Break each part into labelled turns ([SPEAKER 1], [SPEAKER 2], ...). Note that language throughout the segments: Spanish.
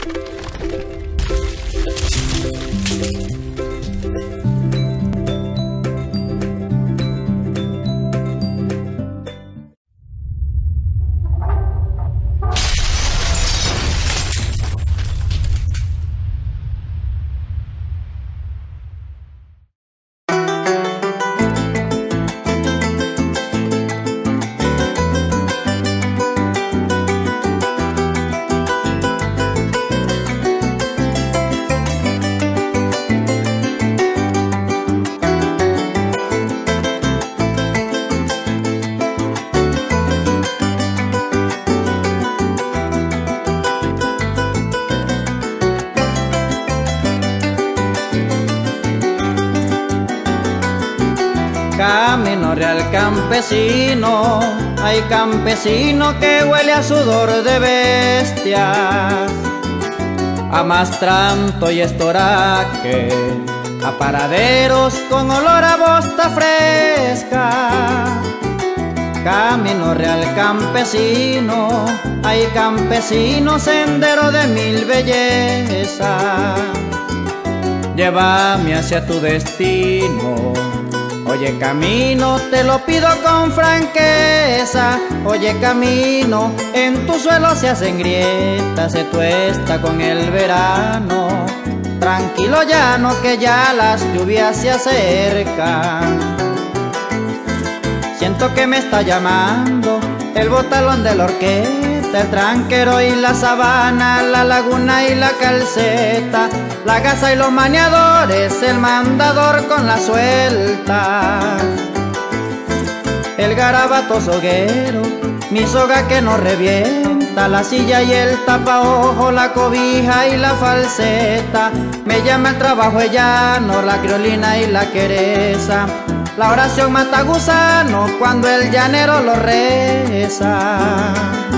[SPEAKER 1] Camino real campesino, hay campesino que huele a sudor de bestias, a mastranto y estoraque, a paraderos con olor a bosta fresca. Camino real campesino, hay campesino sendero de mil bellezas. Llévame hacia tu destino. Oye camino, te lo pido con franqueza. Oye camino, en tu suelo se hacen grietas, se tuesta con el verano. Tranquilo llano que ya las lluvias se acercan. Siento que me está llamando el botalón de la orquesta, el tranquero y la sabana, la laguna y la calceta, la gasa y los maniadores, el mandador con la suelta, el garabato soguero, mi soga que no revienta, la silla y el tapaojo, la cobija y la falseta. Me llama el trabajo el llano, la criolina y la quereza. La oración mata gusano cuando el llanero lo reza.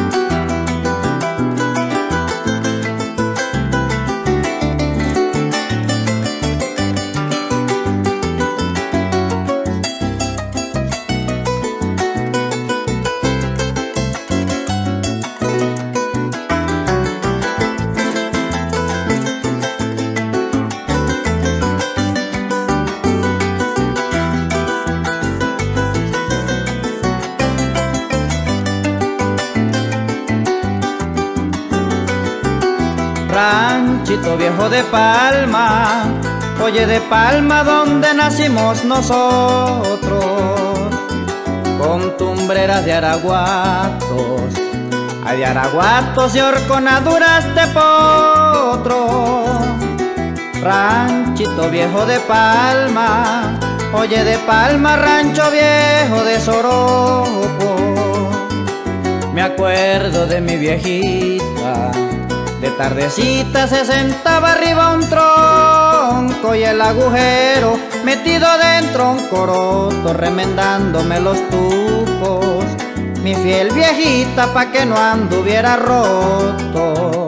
[SPEAKER 1] Ranchito viejo de Palma, oye de Palma donde nacimos nosotros, con tumbreras de araguatos, hay de araguatos y horconaduras de potro. Ranchito viejo de Palma, oye de Palma, rancho viejo de Soropo. Me acuerdo de mi viejita, de tardecita se sentaba arriba un tronco y el agujero metido dentro un coroto, remendándome los tucos, mi fiel viejita pa' que no anduviera roto.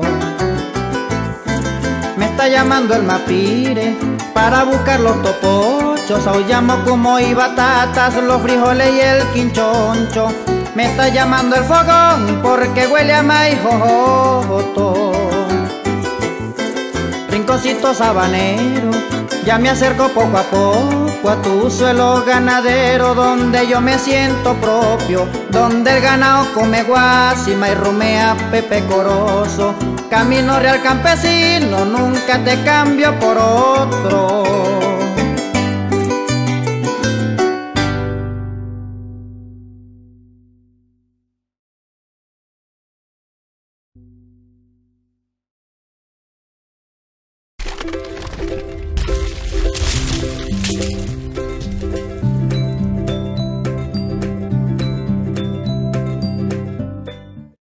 [SPEAKER 1] Me está llamando el mapire para buscar los topochos, aullamos como y batatas, los frijoles y el quinchoncho. Me está llamando el fogón porque huele a maíz jojoto. Rinconcito sabanero, ya me acerco poco a poco a tu suelo ganadero, donde yo me siento propio, donde el ganado come guasima y rumea pepe corozo. Camino real campesino, nunca te cambio por otro.